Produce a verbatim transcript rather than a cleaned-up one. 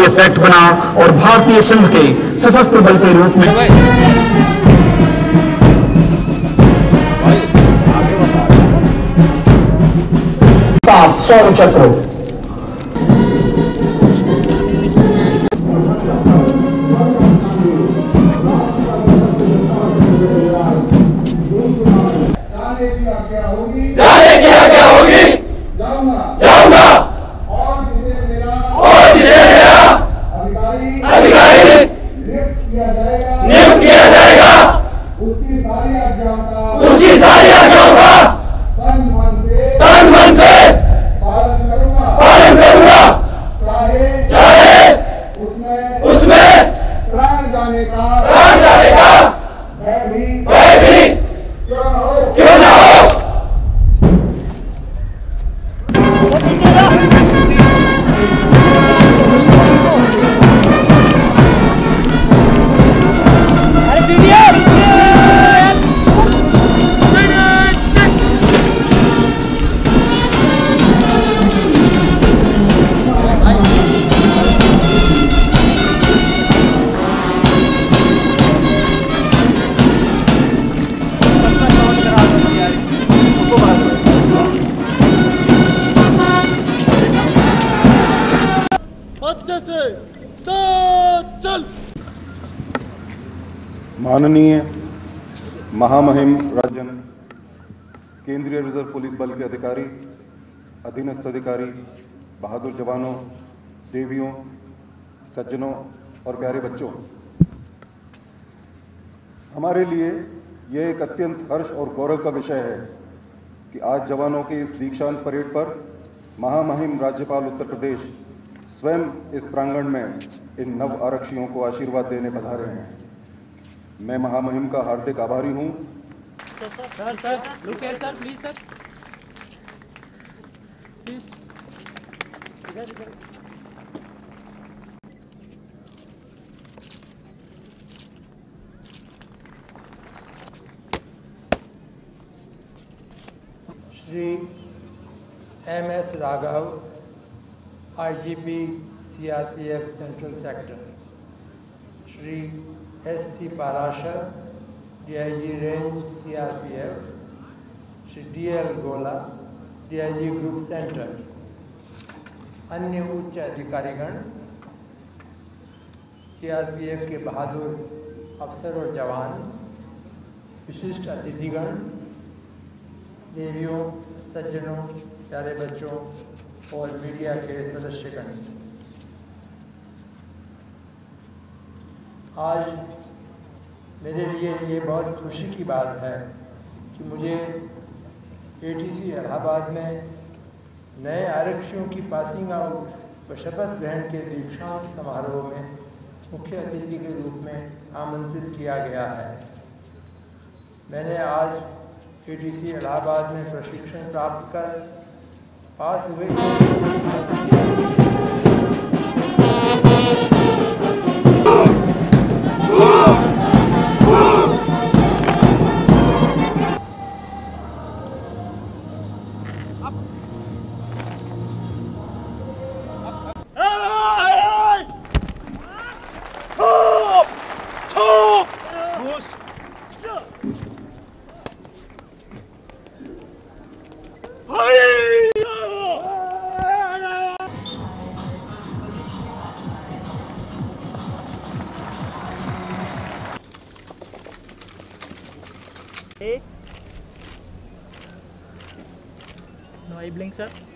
ये फैक्ट बना और भारतीय संघ के सशस्त्र बल के रूप में सौर चक्र जाने की आज्ञा होगी जाऊंगा और जिसे मेरा अधिकारी नियुक्त किया जाएगा उसकी सारी आज्ञाओं का तन मन से पालन करूंगा चाहे उसमें प्राण जाने का भय भी क्यों न हो। माननीय महामहिम राजन, केंद्रीय रिजर्व पुलिस बल के अधिकारी, अधीनस्थ अधिकारी, बहादुर जवानों, देवियों, सज्जनों और प्यारे बच्चों, हमारे लिए यह एक अत्यंत हर्ष और गौरव का विषय है कि आज जवानों के इस दीक्षांत परेड पर महामहिम राज्यपाल उत्तर प्रदेश स्वयं इस प्रांगण में इन नव आरक्षियों को आशीर्वाद देने पधारे हैं। मैं महामहिम का हार्दिक आभारी हूं। Sir sir look here sir, please sir, please इधर इधर। Shri M S Raghav, IGP CRPF central sector, Shri S C Parashar, DIG range CRPF, Shri DL Gola, DIG group centre, अन्य उच्च अधिकारीगण, सीआरपीएफ के बहादुर अफसर और जवान, विशिष्ट अतिथिगण, देवियों, सज्जनों, प्यारे बच्चों और मीडिया के सदस्यगण, आज मेरे लिए ये बहुत खुशी की बात है कि मुझे एटीसी इलाहाबाद में नए आरक्षियों की पासिंग आउट व शपथ ग्रहण के दीक्षांत समारोह में मुख्य अतिथि के रूप में आमंत्रित किया गया है। मैंने आज एटीसी इलाहाबाद में प्रशिक्षण प्राप्त कर पास हुए no I blink sir.